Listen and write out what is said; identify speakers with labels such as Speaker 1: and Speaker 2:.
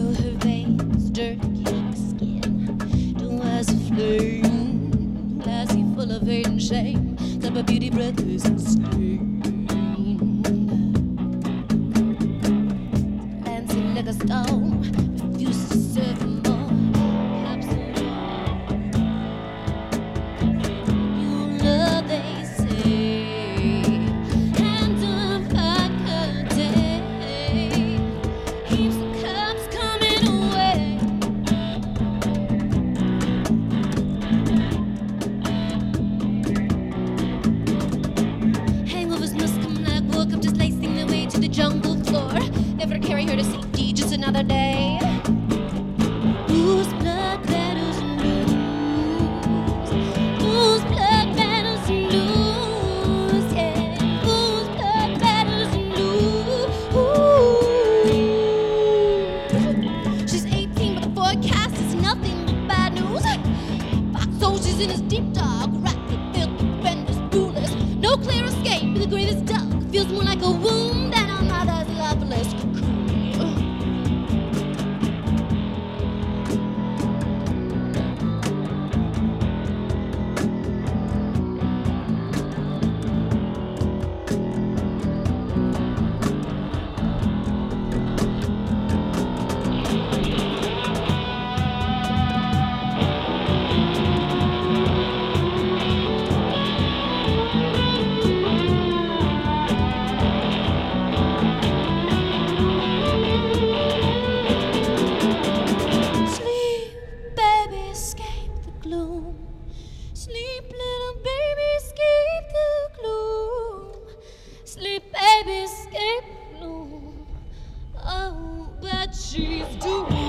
Speaker 1: know her veins, dirty like skin. Don't was a flame, glassy full of hate and shame. Type of beauty, breathless and stain. Delancey like a stone, refused to serve him more. Jungle floor, never carry her to safety, just another day. Whose blood battles and lose? Whose blood battles and lose? Yeah, whose blood battles and lose? She's 18, but the forecast is nothing but bad news. Fox soldiers in his deep dark, rapid, filthy, horrendous, rulers. No clear escape, the greatest dog feels more like a wound than a mother's loveless cocoon. Sleep, little baby, escape the gloom. Sleep, baby, escape the gloom. Oh, but she's doomed.